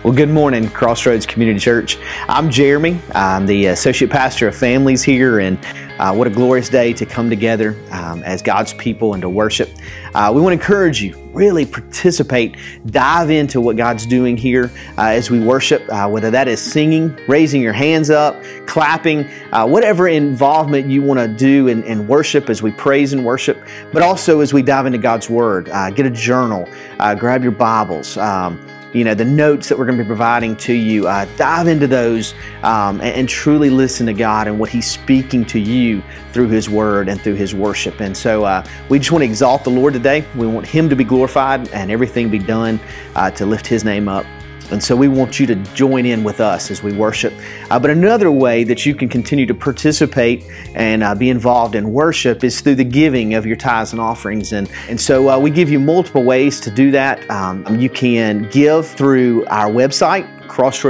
Well, good morning, Crossroads Community Church. I'm Jeremy. I'm the Associate Pastor of Families here, and what a glorious day to come together as God's people and to worship. We want to encourage you, really participate, dive into what God's doing here as we worship, whether that is singing, raising your hands up, clapping, whatever involvement you want to do in worship as we praise and worship, but also as we dive into God's Word. Get a journal, grab your Bibles, the notes that we're going to be providing to you, dive into those and truly listen to God and what He's speaking to you through His Word and through His worship. And so we just want to exalt the Lord today. We want Him to be glorified and everything be done to lift His name up. And so we want you to join in with us as we worship. But another way that you can continue to participate and be involved in worship is through the giving of your tithes and offerings. And so we give you multiple ways to do that. You can give through our website,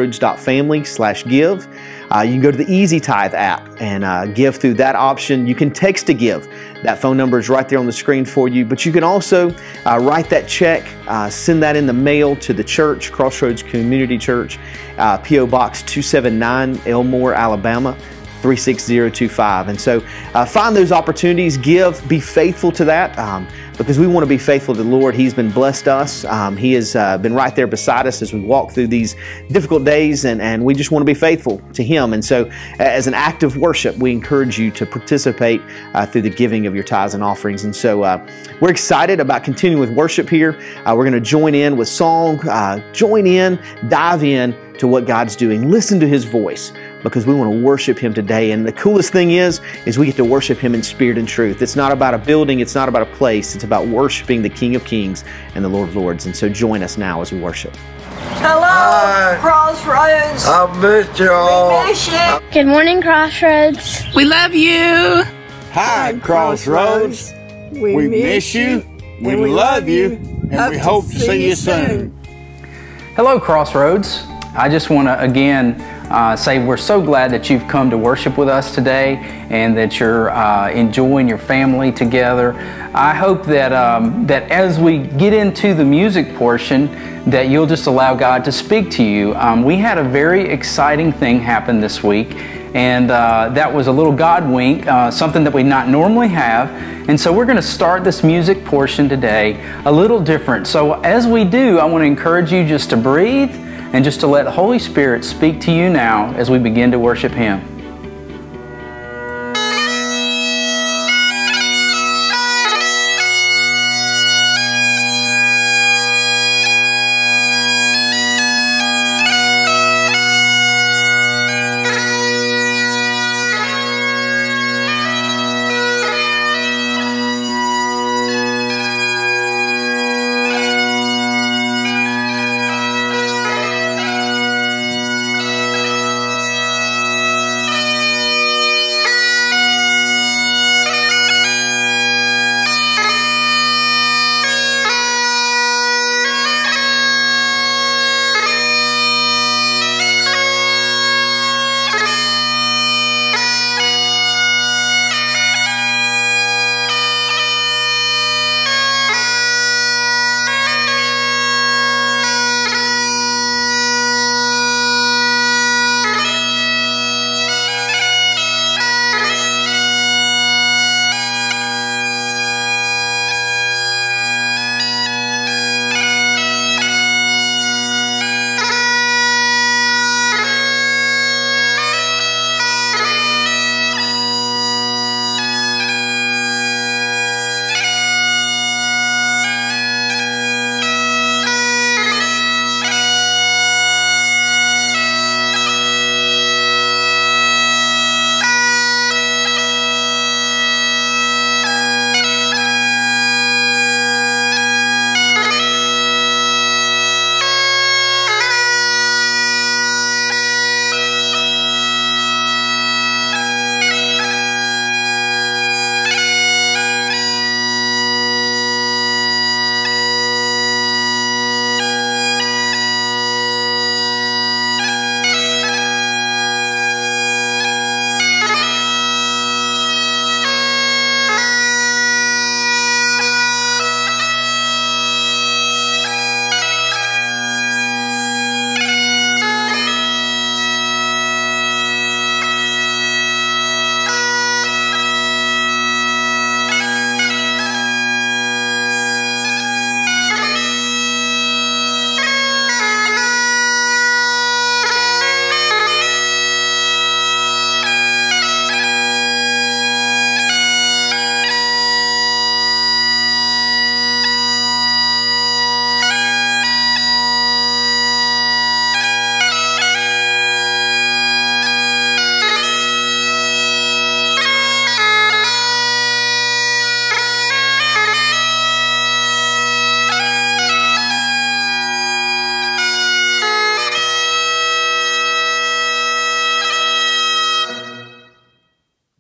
crossroads.family/give. You can go to the Easy Tithe app and give through that option. You can text to give. That phone number is right there on the screen for you. But you can also write that check, send that in the mail to the church, Crossroads Community Church, P.O. Box 279, Elmore, Alabama, 36025. And so find those opportunities, give, be faithful to that because we want to be faithful to the Lord. He's been blessed us. He has been right there beside us as we walk through these difficult days, and we just want to be faithful to Him. And so as an act of worship, we encourage you to participate through the giving of your tithes and offerings. And so we're excited about continuing with worship here. We're going to join in with song, join in, dive in to what God's doing. Listen to His voice, because we want to worship Him today. And the coolest thing is we get to worship Him in spirit and truth. It's not about a building, it's not about a place, it's about worshiping the King of Kings and the Lord of Lords. And so join us now as we worship. Hello, hi. Crossroads. I miss you all. We miss you. Good morning, Crossroads. We love you. Hi, Crossroads. We miss you, we love you, and we hope to see you soon. Hello, Crossroads. I just want to again say we're so glad that you've come to worship with us today and that you're enjoying your family together. I hope that that as we get into the music portion, that you'll just allow God to speak to you. We had a very exciting thing happen this week, and that was a little God wink, something that we not normally have. And so we're going to start this music portion today a little different. So as we do, I want to encourage you just to breathe and just to let the Holy Spirit speak to you now as we begin to worship Him.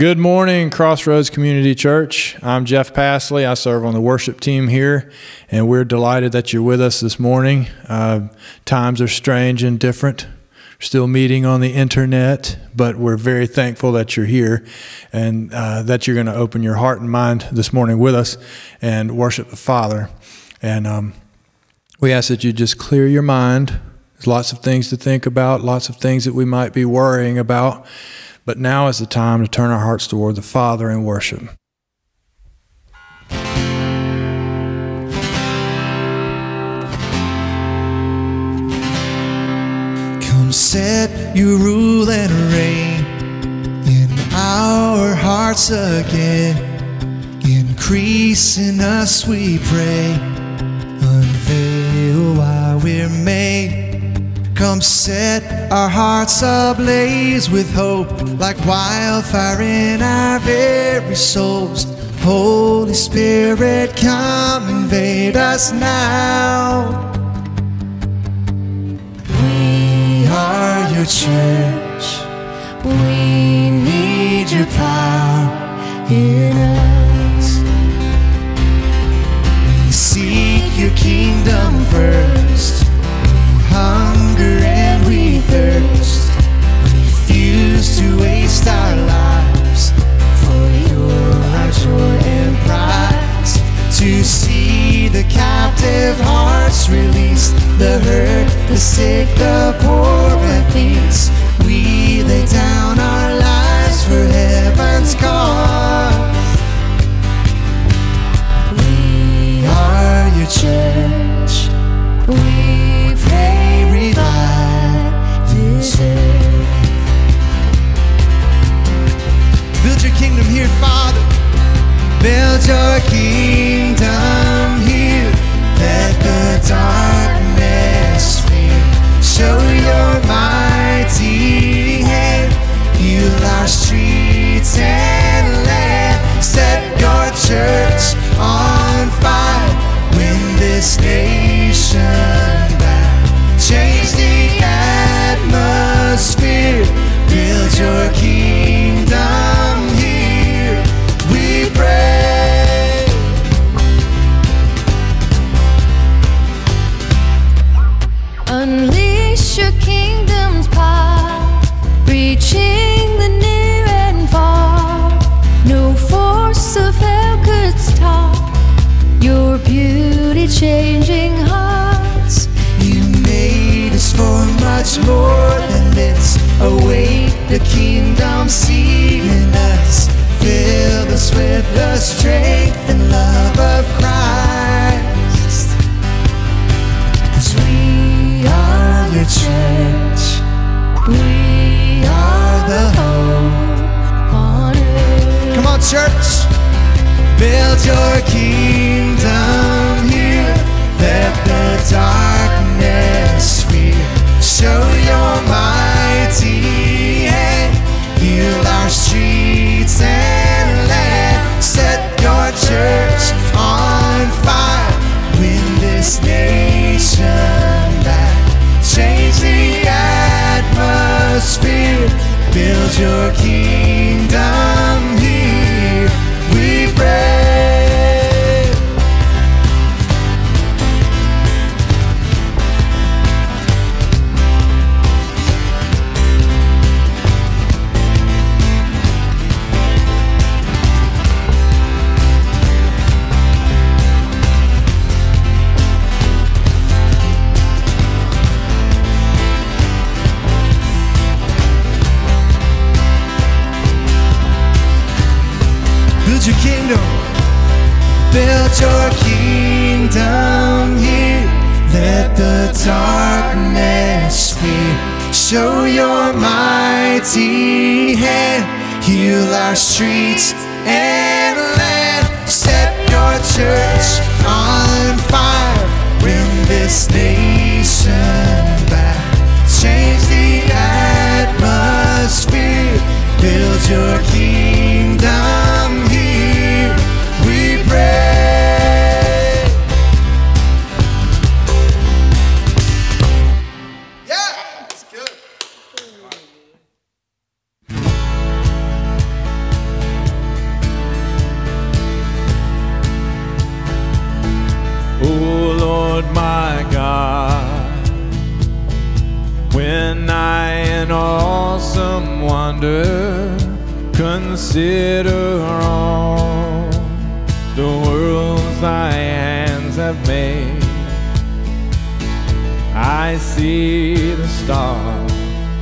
Good morning, Crossroads Community Church. I'm Jeff Passley. I serve on the worship team here, and we're delighted that you're with us this morning. Times are strange and different. We're still meeting on the internet, but we're very thankful that you're here and that you're going to open your heart and mind this morning with us and worship the Father. And we ask that you just clear your mind. There's lots of things to think about, lots of things that we might be worrying about. But now is the time to turn our hearts toward the Father and worship. Come set your rule and reign in our hearts again. Increase in us, we pray. Unveil why we're made. Come set our hearts ablaze with hope, like wildfire in our very souls. Holy Spirit, come invade us now. We are your church. We need your power in us. We seek your kingdom first. Hunger and we thirst, refuse to waste our lives, for you're our joy and prize. To see the captive hearts released, the hurt, the sick, the poor at peace. We lay down our lives for heaven's cause. We are your church. We pray, revive this earth. Build your kingdom here, Father. Build your kingdom here. Let the darkness fear. Show your mighty hand. Heal our streets and land. Set your church on fire. Win this nation back. Change the atmosphere. Build your kingdom here. We pray. Unleash your kingdom's power, reaching the near and far. No force of hell could stop your beauty changing hearts. You made us for much more than this. Await the kingdom seed in us. Fill us with the strength and love of Christ. 'Cause we are your church. We are the hope on earth. Come on, church. Build your kingdom here. Let the darkness fear. Show your mighty hand. Heal our streets and land. Set your church on fire. Win this nation back. Change the atmosphere. Build your kingdom here. We pray. Build your kingdom. Build your kingdom here. Let the darkness fear. Show your mighty hand. Heal our streets and land. Set your church on fire. Bring this nation back. Change the atmosphere. Build your kingdom here. We pray. Yeah, that's good. ponder, consider all the worlds thy hands have made. I see the stars,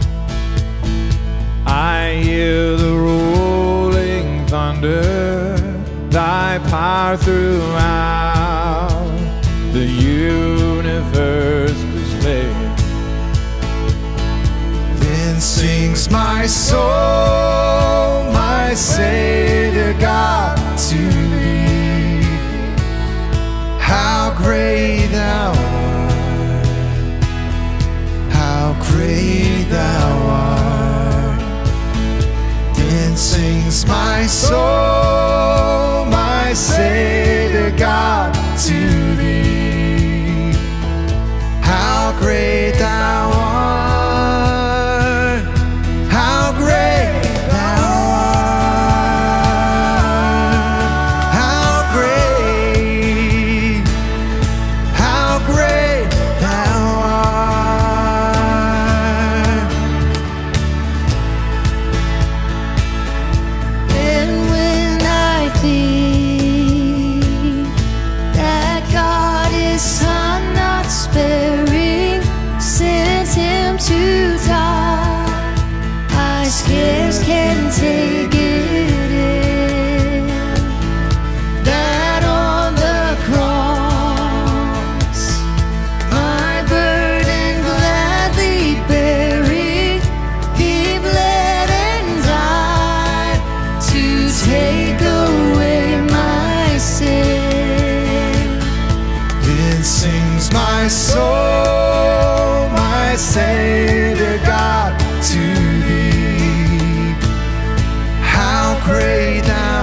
I hear the rolling thunder, thy power throughout the universe displayed. Then sings my soul, my Savior God, to thee. How great thou art, how great thou art. Then sings my soul, my Savior God, to thee. How great thou art. Soul, my Savior God, to thee. How great thou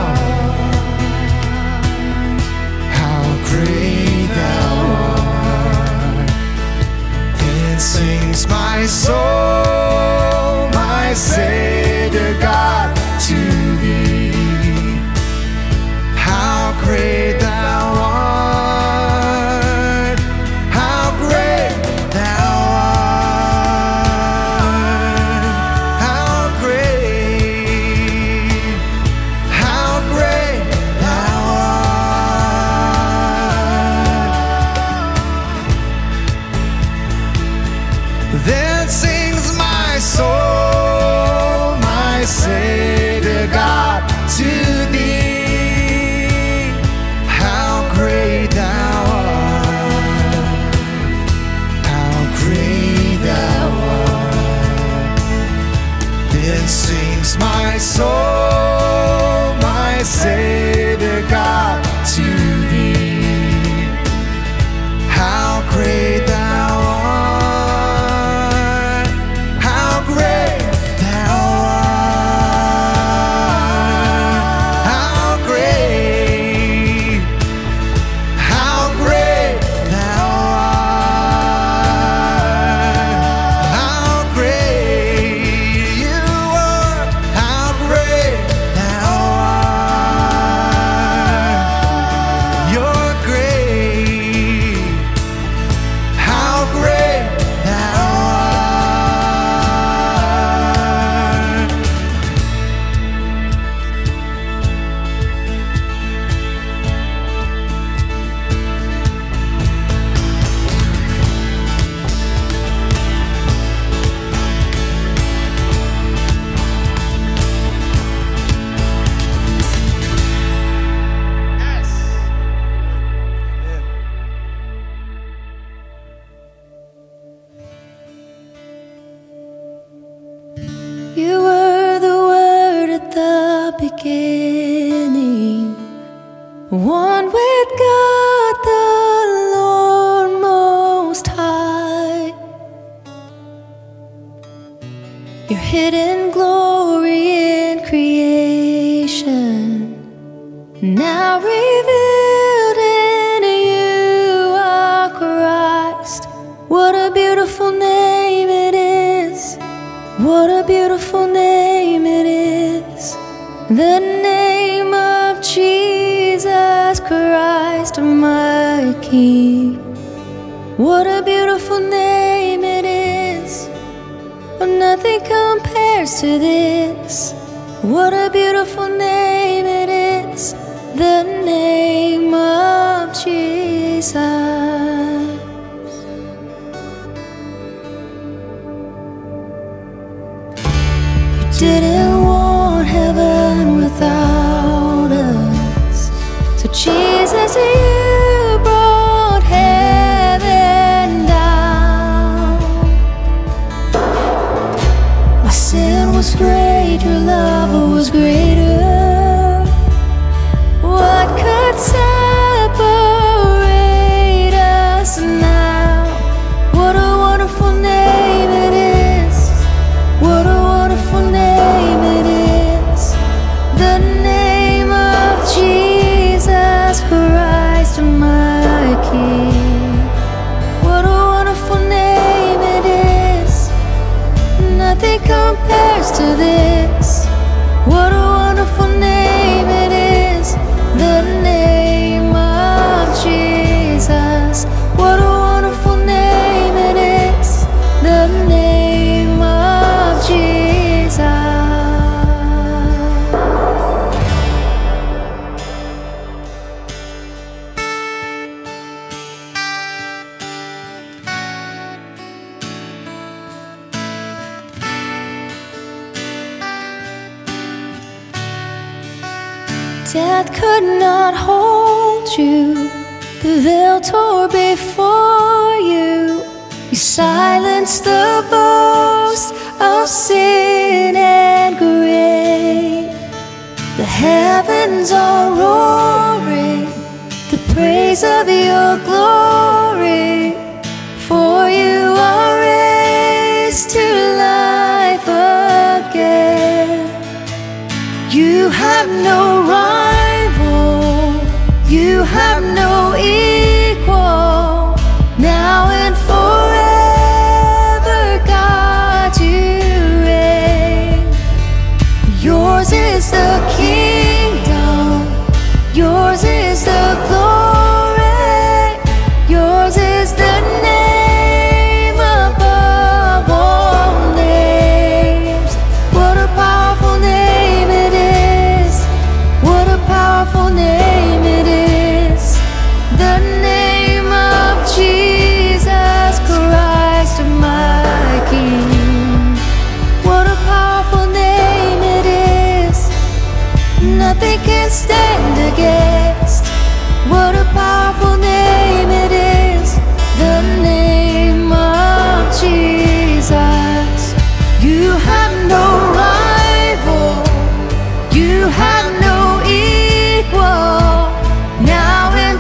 art, how great thou art. Then sings my soul, my Savior God, to thee. How great thou art. Then sings my soul, my Savior God, to thee. How great thou art, how great thou art. Then sings my soul, my Savior God, to thee. How great thou art. You were the Word at the beginning, one with God the Lord Most High. Your hidden glory in creation, now revealed in you are Christ. What a beautiful name it is. What a beautiful name it is, the name of Jesus Christ, my King. What a beautiful name it is, oh, nothing compares compares to this? What a beautiful name it is, the name of Jesus. You didn't want heaven without us, so Jesus, you brought heaven down. My sin was great, your love was greater. What could separate us now? What a wonderful name it is. What a wonderful name it is. The name of Jesus Christ, my King. What a wonderful name it is. Nothing compares to this. What a wonderful name it is, the name of Jesus. What a wonderful name it is, the name of Jesus. Death could not hold you, the veil tore before you. You silenced the boast of sin and grave. The heavens are roaring the praise of your glory, for you are raised to life again. You have no rival, you have no equal. Now and forever, God, you reign. Yours is the kingdom, yours is the glory, yours is the name above all names. What a powerful name it is. What a powerful name it is. The name of Jesus Christ, my King. What a powerful name it is. Nothing can stand against. What a powerful name it is. The name of Jesus. You have no rival, you have no equal. Now and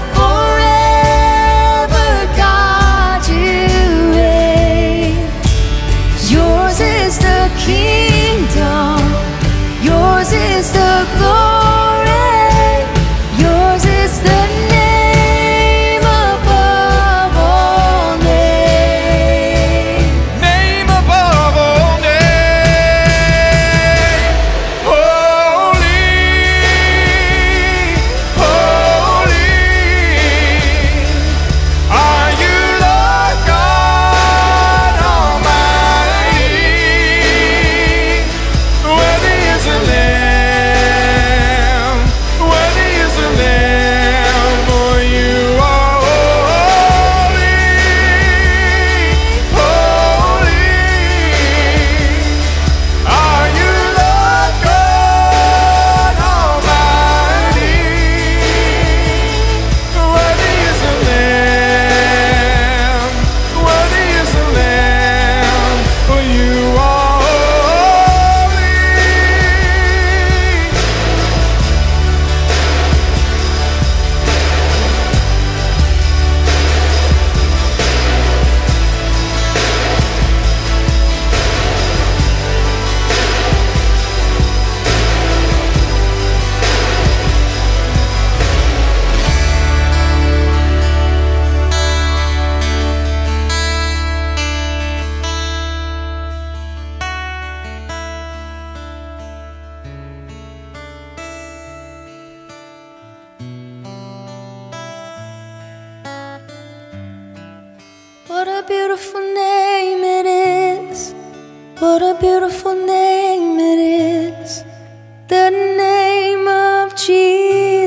forever, God, you reign. Yours is the kingdom, yours is the glory, yours is the name above all names. Name above all names. Holy, holy are you, Lord God Almighty. Worthy is the Lamb, worthy is the Lamb, for you are holy, holy are you, Lord God Almighty. Worthy is the Lamb, worthy is the Lamb, for you are holy. What a beautiful name it is. What a beautiful name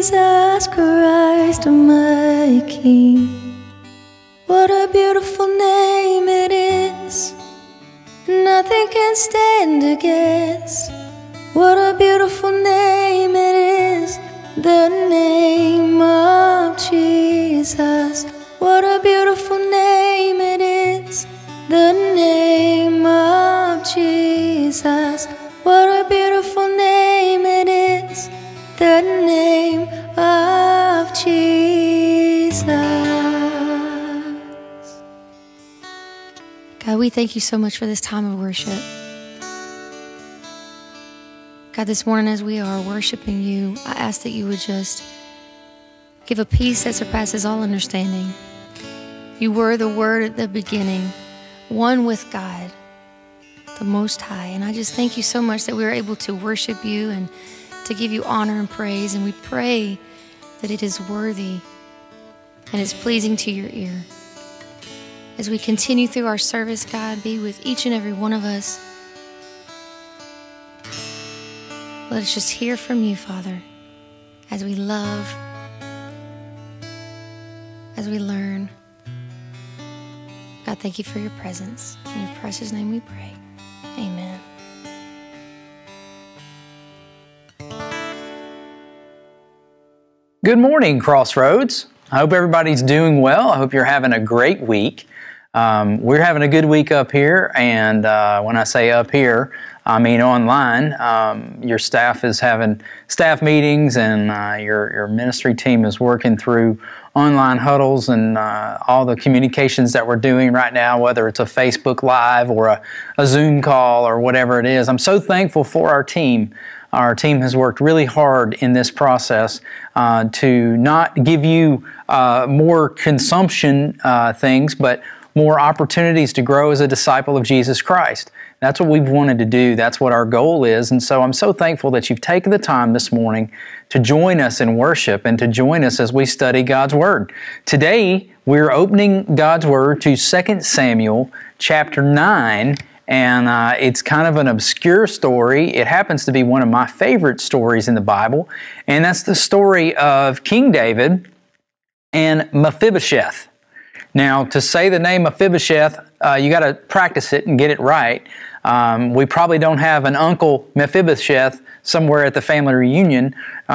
Jesus Christ, my King. What a beautiful name it is, nothing can stand against. What a beautiful name it is, the name of Jesus. What a beautiful name it is, the name of Jesus. What a beautiful name it is, the name of Jesus. God, we thank you so much for this time of worship. God, this morning as we are worshiping you, I ask that you would just give a peace that surpasses all understanding. You were the Word at the beginning, one with God, the Most High. And I just thank you so much that we are able to worship you and to give you honor and praise. And we pray that it is worthy and it's pleasing to your ear. As we continue through our service, God, be with each and every one of us. Let us just hear from you, Father, as we love, as we learn. God, thank you for your presence. In your precious name we pray. Amen. Good morning, Crossroads. I hope everybody's doing well. I hope you're having a great week. We're having a good week up here, and when I say up here, I mean online. Your staff is having staff meetings, and your ministry team is working through online huddles and all the communications that we're doing right now, whether it's a Facebook Live or a Zoom call or whatever it is. I'm so thankful for our team. Our team has worked really hard in this process to not give you more consumption things, but more opportunities to grow as a disciple of Jesus Christ. That's what we've wanted to do. That's what our goal is. And so I'm so thankful that you've taken the time this morning to join us in worship and to join us as we study God's Word. Today, we're opening God's Word to 2 Samuel chapter 9. And it's kind of an obscure story. It happens to be one of my favorite stories in the Bible. And that's the story of King David and Mephibosheth. Now, to say the name Mephibosheth, you got to practice it and get it right. We probably don't have an Uncle Mephibosheth somewhere at the family reunion,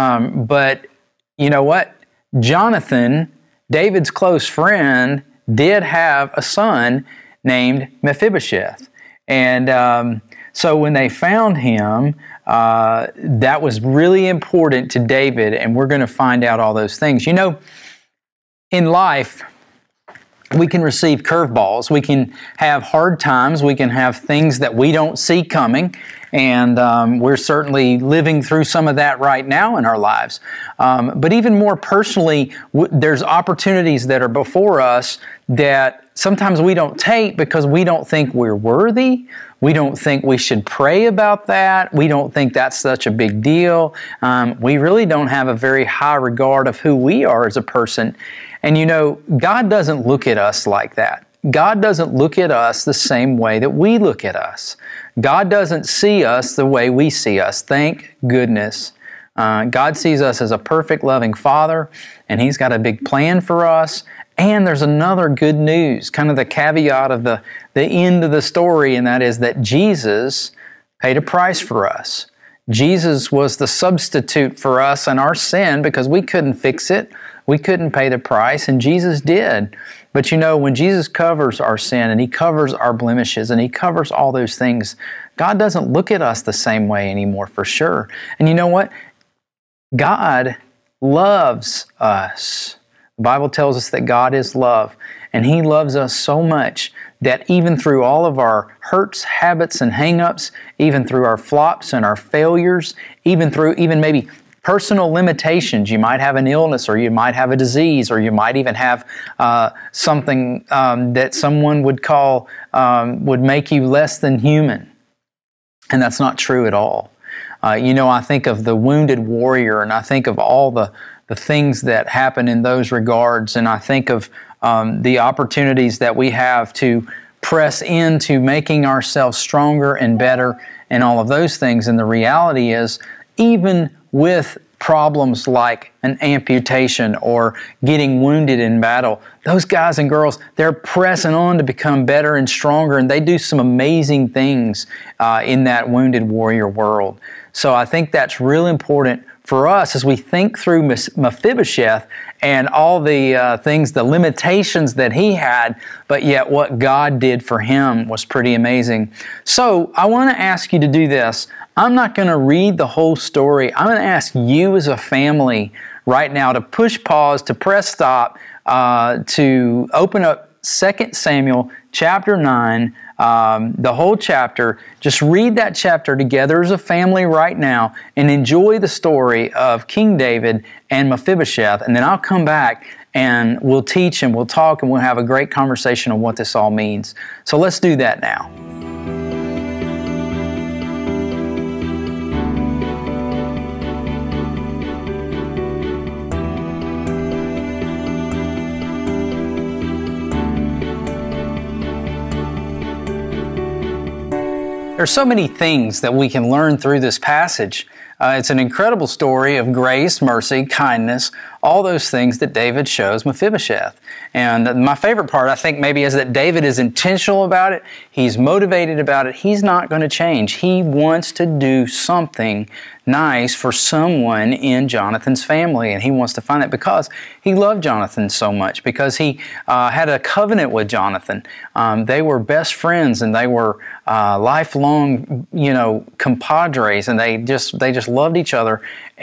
but you know what? Jonathan, David's close friend, did have a son named Mephibosheth. And so when they found him, that was really important to David, and we're going to find out all those things. You know, in life, we can receive curveballs. We can have hard times. We can have things that we don't see coming. And we're certainly living through some of that right now in our lives. But even more personally, there's opportunities that are before us that sometimes we don't take because we don't think we're worthy. We don't think we should pray about that. We don't think that's such a big deal. We really don't have a very high regard of who we are as a person. And you know, God doesn't look at us like that. God doesn't look at us the same way that we look at us. God doesn't see us the way we see us. Thank goodness. God sees us as a perfect, loving Father, and He's got a big plan for us. And there's another good news, kind of the caveat of the end of the story, and that is that Jesus paid a price for us. Jesus was the substitute for us and our sin because we couldn't fix it. We couldn't pay the price, and Jesus did. But you know, when Jesus covers our sin and He covers our blemishes and He covers all those things, God doesn't look at us the same way anymore, for sure. And you know what? God loves us. The Bible tells us that God is love, and He loves us so much that even through all of our hurts, habits, and hang-ups, even through our flops and our failures, even through maybe personal limitations. You might have an illness, or you might have a disease, or you might even have something that someone would call, would make you less than human. And that's not true at all. You know, I think of the wounded warrior, and I think of all the things that happen in those regards, and I think of the opportunities that we have to press into making ourselves stronger and better and all of those things. And the reality is, even with problems like an amputation or getting wounded in battle, those guys and girls, they're pressing on to become better and stronger, and they do some amazing things in that wounded warrior world. So I think that's real important for us as we think through Mephibosheth and all the things, the limitations that he had, but yet what God did for him was pretty amazing. So I want to ask you to do this. I'm not going to read the whole story. I'm going to ask you as a family right now to push pause, to press stop, to open up 2 Samuel chapter 9, the whole chapter. Just read that chapter together as a family right now and enjoy the story of King David and Mephibosheth. And then I'll come back and we'll teach and we'll talk and we'll have a great conversation on what this all means. So let's do that now. There's so many things that we can learn through this passage. It's an incredible story of grace, mercy, kindness, all those things that David shows Mephibosheth. And my favorite part, I think, maybe is that David is intentional about it. He's motivated about it. He's not going to change. He wants to do something nice for someone in Jonathan's family, and he wants to find it because he loved Jonathan so much, because he had a covenant with Jonathan. They were best friends, and they were lifelong, compadres, and they just loved each other.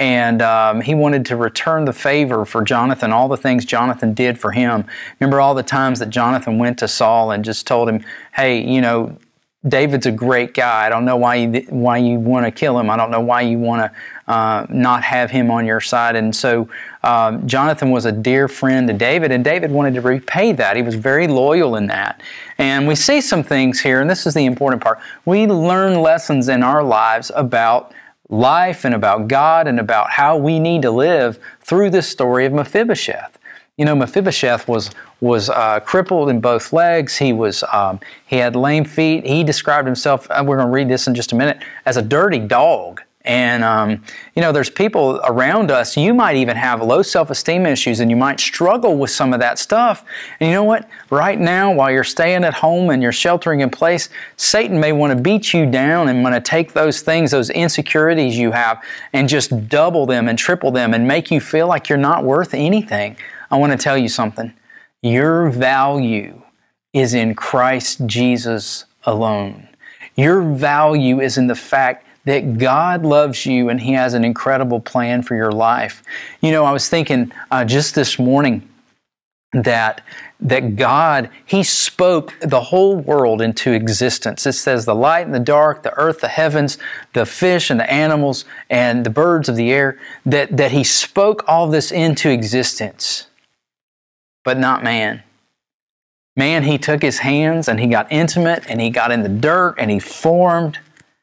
And he wanted to return the favor for Jonathan, all the things Jonathan did for him. Remember all the times that Jonathan went to Saul and just told him, hey, David's a great guy. I don't know why you want to kill him. I don't know why you want to not have him on your side. And so Jonathan was a dear friend to David, and David wanted to repay that. He was very loyal in that. And we see some things here, and this is the important part. We learn lessons in our lives about life and about God and about how we need to live through this story of Mephibosheth. Mephibosheth was crippled in both legs. He had lame feet. He described himself, we're going to read this in just a minute, as a dirty dog. And, there's people around us, you might even have low self-esteem issues, and you might struggle with some of that stuff. And you know what? Right now, while you're staying at home and you're sheltering in place, Satan may want to beat you down and want to take those things, those insecurities you have, and just double them and triple them and make you feel like you're not worth anything. I want to tell you something. Your value is in Christ Jesus alone. Your value is in the fact that God loves you and He has an incredible plan for your life. I was thinking just this morning that God, He spoke the whole world into existence. It says the light and the dark, the earth, the heavens, the fish and the animals, and the birds of the air, that He spoke all this into existence. But not man. Man, He took His hands and He got intimate and He got in the dirt and He formed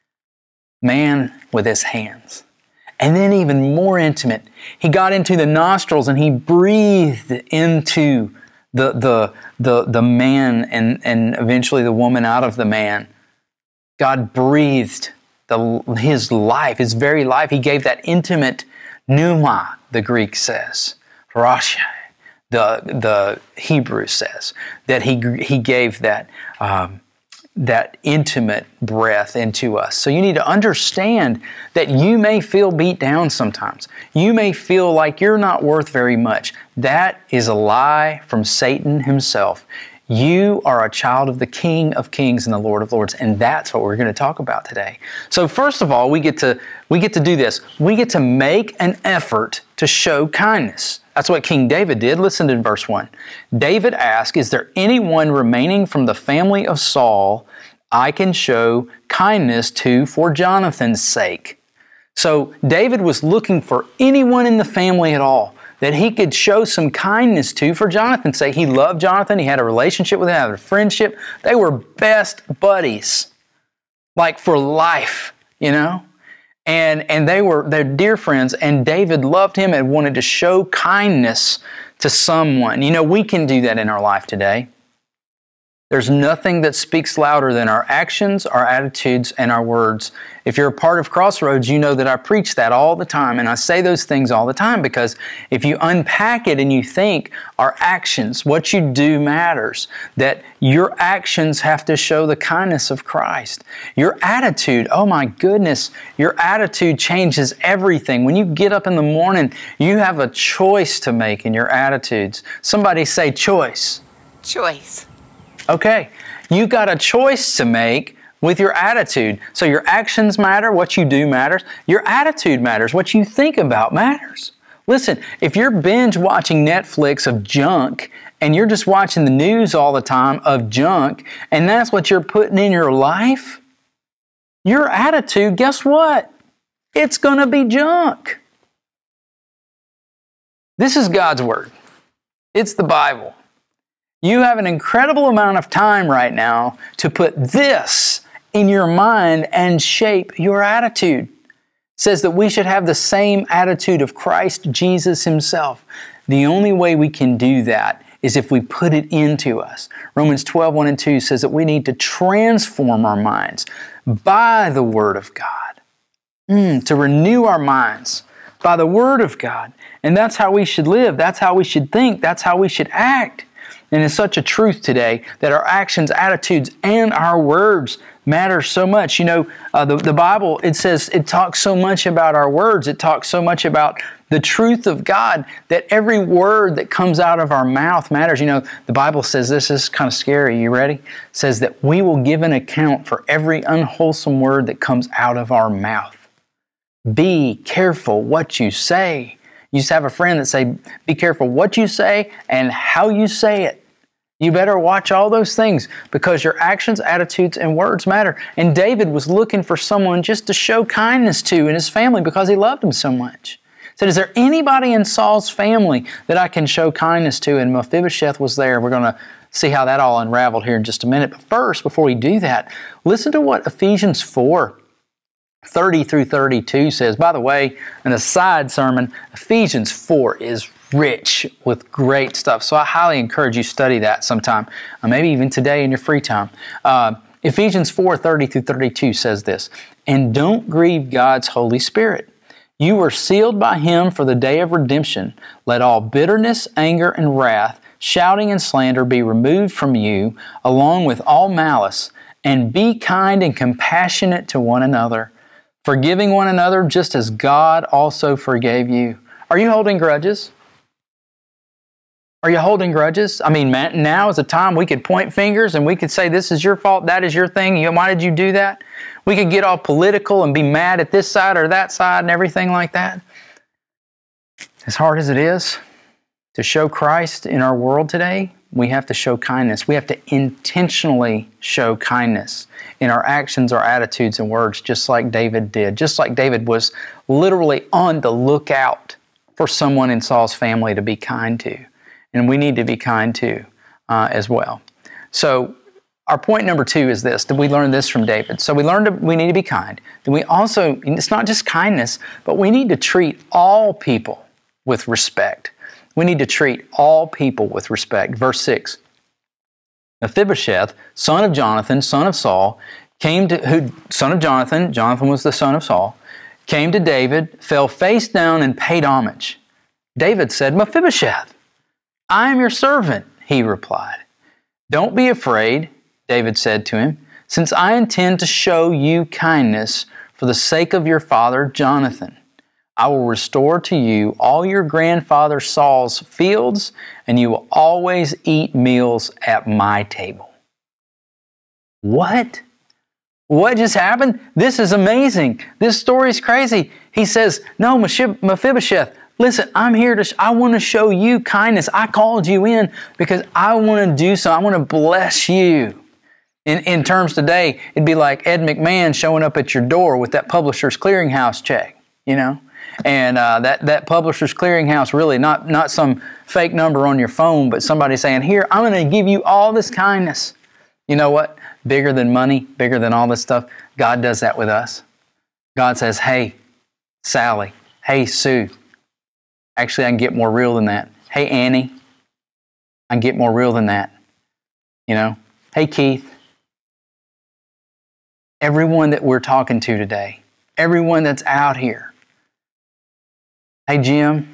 man with His hands. And then even more intimate, He got into the nostrils and He breathed into the man and eventually the woman out of the man. God breathed His life, His very life. He gave that intimate pneuma, the Greek says. Rasha. The Hebrew says that he gave that intimate breath into us. So you need to understand that you may feel beat down sometimes. You may feel like you're not worth very much. That is a lie from Satan himself. You are a child of the King of Kings and the Lord of Lords, and that's what we're going to talk about today. So first of all, we get to do this. We get to make an effort to show kindness. That's what King David did. Listen to verse 1. David asked, "Is there anyone remaining from the family of Saul I can show kindness to for Jonathan's sake?" So David was looking for anyone in the family at all that he could show some kindness to for Jonathan's sake. He loved Jonathan. He had a relationship with him, had a friendship. They were best buddies, like for life, And they're dear friends, and David loved him and wanted to show kindness to someone. We can do that in our life today. There's nothing that speaks louder than our actions, our attitudes, and our words. If you're a part of Crossroads, you know that I preach that all the time, and I say those things all the time because if you unpack it and you think our actions, what you do matters, that your actions have to show the kindness of Christ. Your attitude, oh my goodness, your attitude changes everything. When you get up in the morning, you have a choice to make in your attitudes. Somebody say choice. Choice. Okay, you got a choice to make with your attitude. So your actions matter, what you do matters. Your attitude matters, what you think about matters. Listen, if you're binge watching Netflix of junk and you're just watching the news all the time of junk and that's what you're putting in your life, your attitude, guess what? It's going to be junk. This is God's Word. It's the Bible. You have an incredible amount of time right now to put this in your mind and shape your attitude. It says that we should have the same attitude of Christ Jesus Himself. The only way we can do that is if we put it into us. Romans 12:1 and 2 says that we need to transform our minds by the Word of God. To renew our minds by the Word of God. And that's how we should live. That's how we should think. That's how we should act. And it's such a truth today that our actions, attitudes, and our words matter so much. You know, the Bible, it says, it talks so much about our words. It talks so much about the truth of God that every word that comes out of our mouth matters. You know, the Bible says this is kind of scary. You ready? It says that we will give an account for every unwholesome word that comes out of our mouth. Be careful what you say. You used to have a friend that say, be careful what you say and how you say it. You better watch all those things because your actions, attitudes, and words matter. And David was looking for someone just to show kindness to in his family because he loved him so much. He said, is there anybody in Saul's family that I can show kindness to? And Mephibosheth was there. We're going to see how that all unraveled here in just a minute. But first, before we do that, listen to what Ephesians 4:30 through 32 says. By the way, in a side sermon, Ephesians 4 is rich with great stuff. So I highly encourage you to study that sometime, maybe even today in your free time. Ephesians 4:30 through 32 says this, and don't grieve God's Holy Spirit. You were sealed by Him for the day of redemption. Let all bitterness, anger, and wrath, shouting and slander be removed from you, along with all malice, and be kind and compassionate to one another, forgiving one another just as God also forgave you. Are you holding grudges? Are you holding grudges? I mean, now is a time we could point fingers and we could say, this is your fault, that is your thing, why did you do that? We could get all political and be mad at this side or that side and everything like that. As hard as it is to show Christ in our world today, we have to show kindness. We have to intentionally show kindness in our actions, our attitudes, and words, just like David did. Just like David was literally on the lookout for someone in Saul's family to be kind to. And we need to be kind to as well. So our point number 2 is this. Did we learn this from David? So we learned we need to be kind. Then we also, it's not just kindness, but we need to treat all people with respect. We need to treat all people with respect. Verse 6. Mephibosheth, son of Jonathan, son of Saul, son of Jonathan, Jonathan was the son of Saul, came to David, fell face down and paid homage. David said, Mephibosheth, I am your servant, he replied. Don't be afraid, David said to him, since I intend to show you kindness for the sake of your father Jonathan. I will restore to you all your grandfather Saul's fields, and you will always eat meals at my table. What? What just happened? This is amazing. This story is crazy. He says, no, Mephibosheth, listen, I'm here I want to show you kindness. I called you in because I want to do something. I want to bless you. In terms today, it'd be like Ed McMahon showing up at your door with that Publishers Clearinghouse check, you know? And that Publishers Clearinghouse, really not some fake number on your phone, but somebody saying, here, I'm going to give you all this kindness. You know what? Bigger than money, bigger than all this stuff, God does that with us. God says, hey, Sally, hey, Sue. Actually, I can get more real than that. Hey, Annie, I can get more real than that. You know, Hey, Keith. Everyone that we're talking to today, everyone that's out here. Hey, Jim.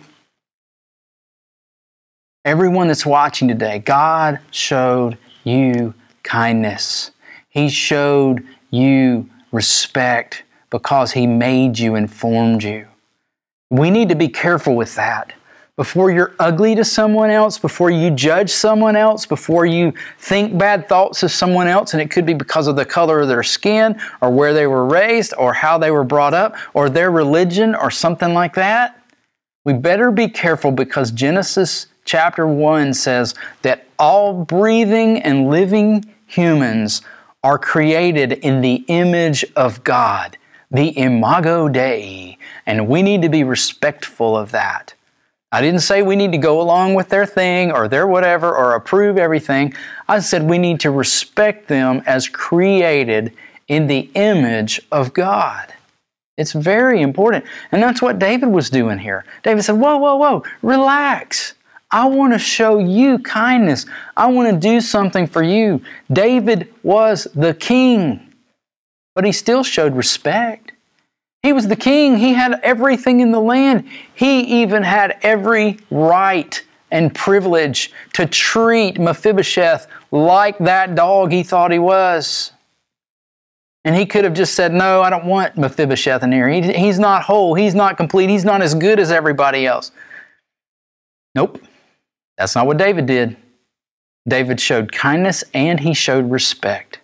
Everyone that's watching today, God showed you kindness. He showed you respect because He made you and formed you. We need to be careful with that. Before you're ugly to someone else, before you judge someone else, before you think bad thoughts of someone else, and it could be because of the color of their skin or where they were raised or how they were brought up or their religion or something like that, we better be careful because Genesis chapter 1 says that all breathing and living humans are created in the image of God, the imago Dei, and we need to be respectful of that. I didn't say we need to go along with their thing or their whatever or approve everything. I said we need to respect them as created in the image of God. It's very important. And that's what David was doing here. David said, whoa, whoa, whoa, relax. I want to show you kindness. I want to do something for you. David was the king, but he still showed respect. He was the king. He had everything in the land. He even had every right and privilege to treat Mephibosheth like that dog he thought he was. And he could have just said, no, I don't want Mephibosheth in here. He's not whole. He's not complete. He's not as good as everybody else. Nope. That's not what David did. David showed kindness and he showed respect.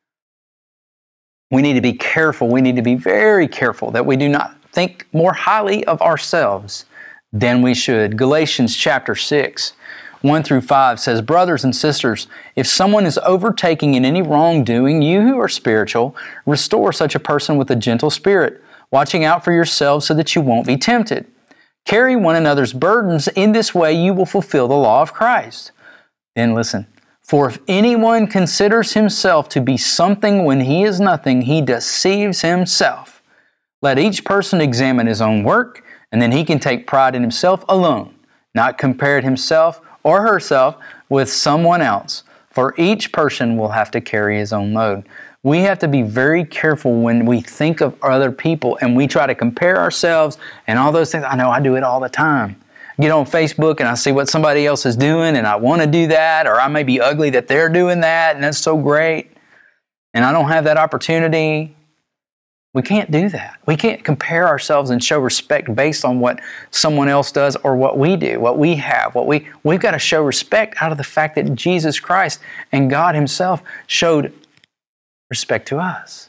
We need to be careful. We need to be very careful that we do not think more highly of ourselves than we should. Galatians chapter 6, 1 through 5 says, brothers and sisters, if someone is overtaking in any wrongdoing, you who are spiritual, restore such a person with a gentle spirit, watching out for yourselves so that you won't be tempted. Carry one another's burdens. In this way you will fulfill the law of Christ. Then listen. For if anyone considers himself to be something when he is nothing, he deceives himself. Let each person examine his own work, and then he can take pride in himself alone, not compare himself or herself with someone else. For each person will have to carry his own load. We have to be very careful when we think of other people and we try to compare ourselves and all those things. I know I do it all the time. I get on Facebook and I see what somebody else is doing and I want to do that, or I may be ugly that they're doing that and that's so great. And I don't have that opportunity. We can't do that. We can't compare ourselves and show respect based on what someone else does or what we do, what we have. We've got to show respect out of the fact that Jesus Christ and God Himself showed respect to us.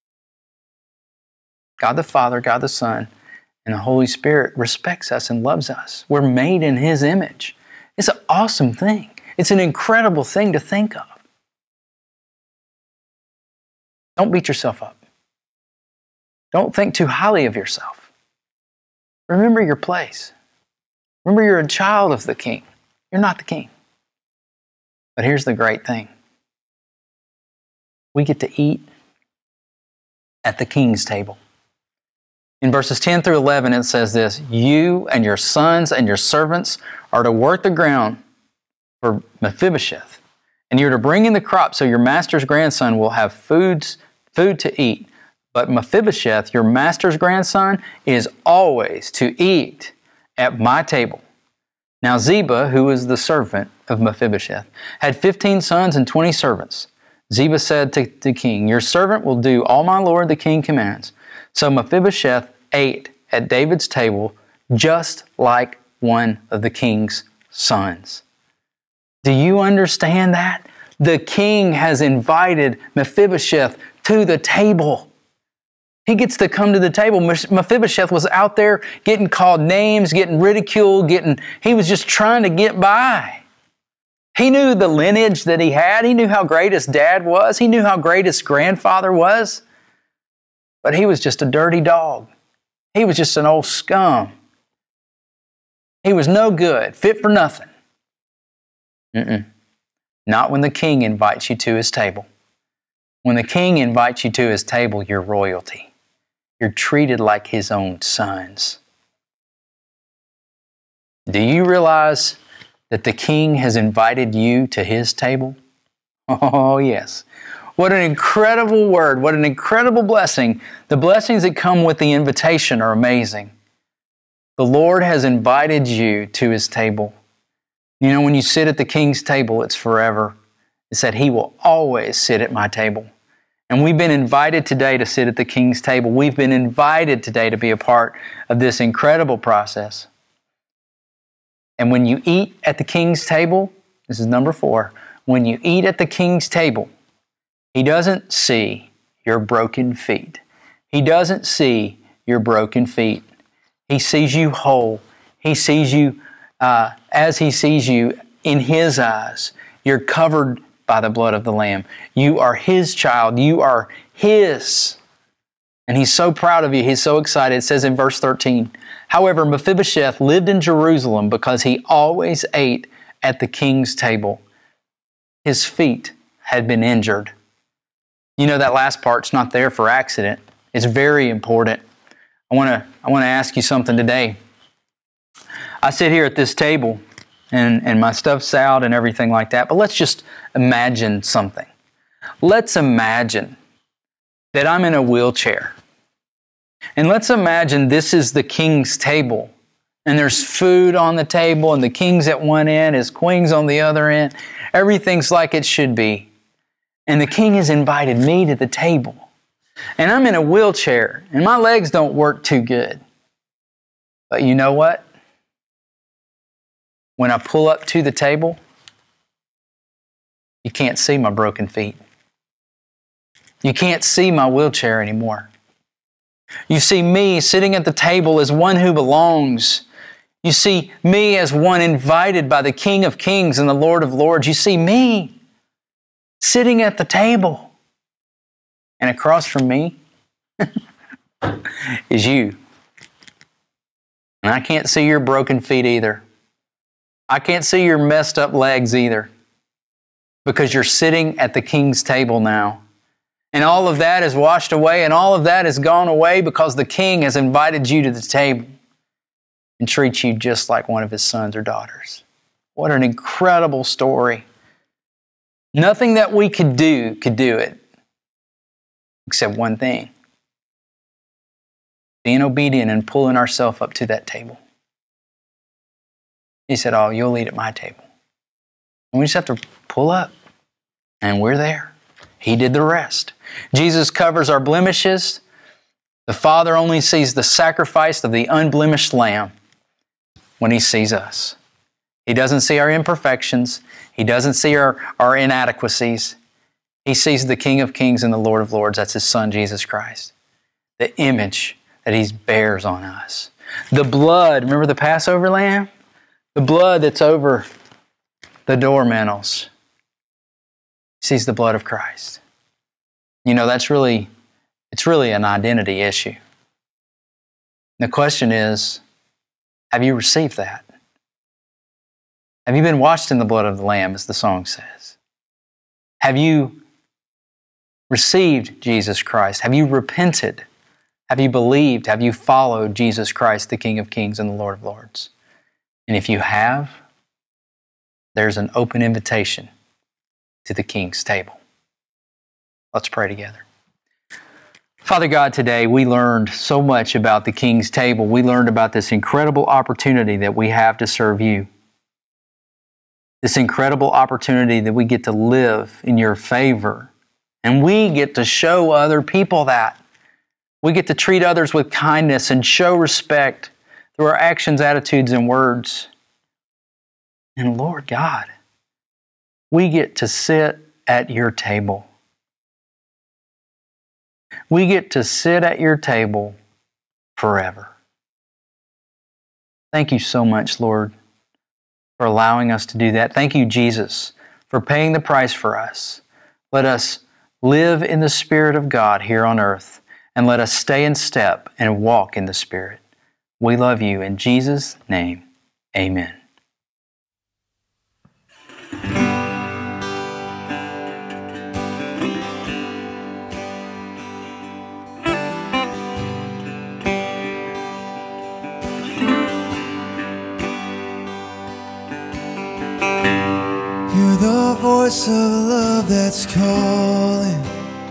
God the Father, God the Son, and the Holy Spirit respects us and loves us. We're made in His image. It's an awesome thing. It's an incredible thing to think of. Don't beat yourself up. Don't think too highly of yourself. Remember your place. Remember you're a child of the King. You're not the King. But here's the great thing. We get to eat at the King's table. In verses 10 through 11, it says this, you and your sons and your servants are to work the ground for Mephibosheth, and you're to bring in the crop so your master's grandson will have food to eat. But Mephibosheth, your master's grandson, is always to eat at my table. Now Ziba, who was the servant of Mephibosheth, had 15 sons and 20 servants. Ziba said to the king, your servant will do all my lord the king commands. So Mephibosheth ate at David's table just like one of the king's sons. Do you understand that? The king has invited Mephibosheth to the table. He gets to come to the table. Mephibosheth was out there getting called names, getting ridiculed, he was just trying to get by. He knew the lineage that he had. He knew how great his dad was. He knew how great his grandfather was. But he was just a dirty dog. He was just an old scum. He was no good, fit for nothing. Not when the king invites you to his table. When the king invites you to his table, you're royalty. You're treated like his own sons. Do you realize that the king has invited you to his table? Oh, yes. What an incredible word. What an incredible blessing. The blessings that come with the invitation are amazing. The Lord has invited you to His table. You know, when you sit at the King's table, it's forever. It said, He will always sit at my table. And we've been invited today to sit at the King's table. We've been invited today to be a part of this incredible process. And when you eat at the King's table, this is number 4, when you eat at the King's table, He doesn't see your broken feet. He doesn't see your broken feet. He sees you whole. He sees you as He sees you in His eyes. You're covered by the blood of the Lamb. You are His child. You are His. And He's so proud of you. He's so excited. It says in verse 13, however, Mephibosheth lived in Jerusalem because he always ate at the king's table. His feet had been injured. You know, that last part's not there for accident. It's very important. I want to ask you something today. I sit here at this table and my stuff's out and everything like that, but let's just imagine something. Let's imagine that I'm in a wheelchair. And let's imagine this is the king's table. And there's food on the table, and the king's at one end, his queen's on the other end. Everything's like it should be. And the king has invited me to the table. And I'm in a wheelchair, and my legs don't work too good. But you know what? When I pull up to the table, you can't see my broken feet. You can't see my wheelchair anymore. You see me sitting at the table as one who belongs. You see me as one invited by the King of Kings and the Lord of Lords. You see me sitting at the table. And across from me is you. And I can't see your broken feet either. I can't see your messed up legs either. Because you're sitting at the King's table now. And all of that is washed away, and all of that has gone away because the King has invited you to the table and treats you just like one of His sons or daughters. What an incredible story. Nothing that we could do it, except one thing. Being obedient and pulling ourselves up to that table. He said, oh, you'll eat at my table. And we just have to pull up, and we're there. He did the rest. Jesus covers our blemishes. The Father only sees the sacrifice of the unblemished Lamb when He sees us. He doesn't see our imperfections. He doesn't see our inadequacies. He sees the King of Kings and the Lord of Lords. That's His Son, Jesus Christ. The image that He bears on us. The blood, remember the Passover lamb? The blood that's over the door mantles. He sees the blood of Christ. You know, it's really an identity issue. The question is, have you received that? Have you been washed in the blood of the Lamb, as the song says? Have you received Jesus Christ? Have you repented? Have you believed? Have you followed Jesus Christ, the King of Kings and the Lord of Lords? And if you have, there's an open invitation to the King's table. Let's pray together. Father God, today we learned so much about the King's table. We learned about this incredible opportunity that we have to serve You. This incredible opportunity that we get to live in Your favor. And we get to show other people that. We get to treat others with kindness and show respect through our actions, attitudes, and words. And Lord God, we get to sit at Your table. We get to sit at Your table forever. Thank You so much, Lord, for allowing us to do that. Thank You, Jesus, for paying the price for us. Let us live in the Spirit of God here on earth, and let us stay in step and walk in the Spirit. We love You. In Jesus' name, amen. You're the voice voice of love that's calling.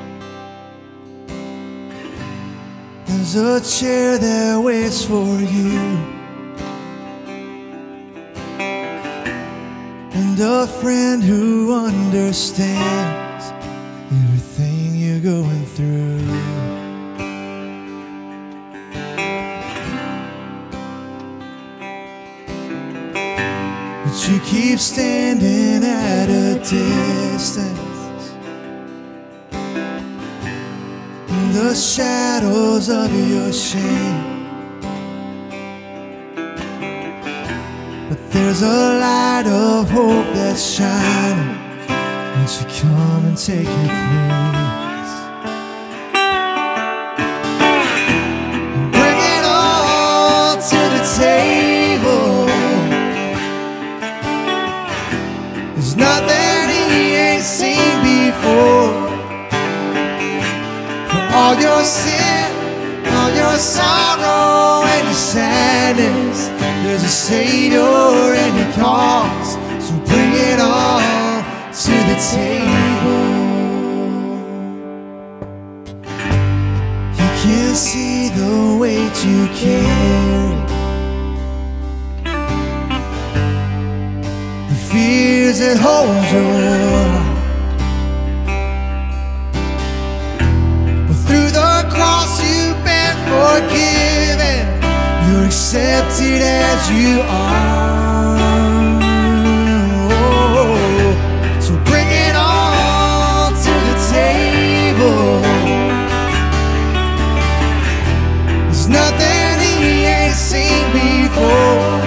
There's a chair that waits for you, and a friend who understands everything you're going through. But you keep standing at a distance in the shadows of your shame. But there's a light of hope that's shining. Won't you come and take your place? And bring it all to the table. There's nothing he ain't seen before. For all your sin, all your sorrow and your sadness, there's a Savior and he calls. So bring it all to the table. You can see the weight you carry, the fears that hold your heart. But through the cross you've been forgiven. You're accepted as you are. Oh, so bring it all to the table. There's nothing he ain't seen before.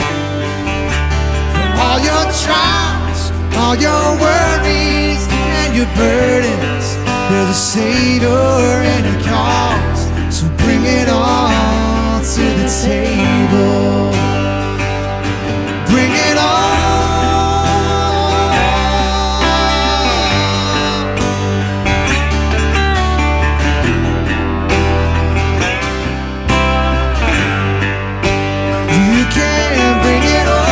For all your trials, all your worries and your burdens, there's a Savior and he calls. So bring it all to the table. Bring it all. You can bring it all.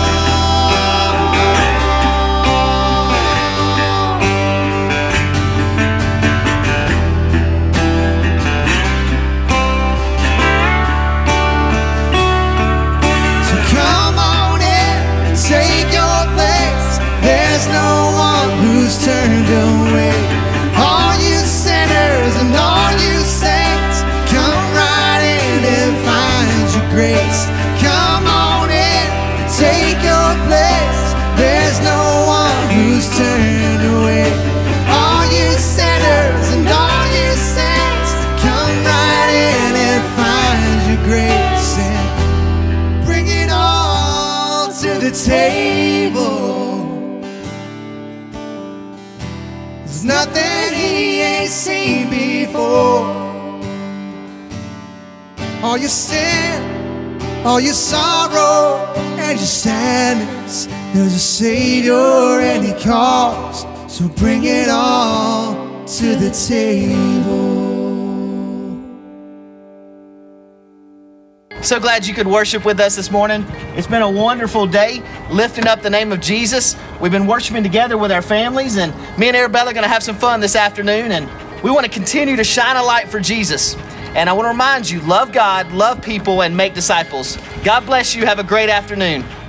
There's no one who's turned away. All you sinners and all you saints, come right in and find your grace. Come on in, take your place. There's no one who's turned away. All you sinners and all you saints, come right in and find your grace. And bring it all to the table. There's nothing he ain't seen before. All your sin, all your sorrow and your sadness, there's a Savior and he calls. So bring it all to the table. So glad you could worship with us this morning. It's been a wonderful day lifting up the name of Jesus. We've been worshiping together with our families, and me and Arabella are going to have some fun this afternoon, and we want to continue to shine a light for Jesus. And I want to remind you, love God, love people, and make disciples. God bless you. Have a great afternoon.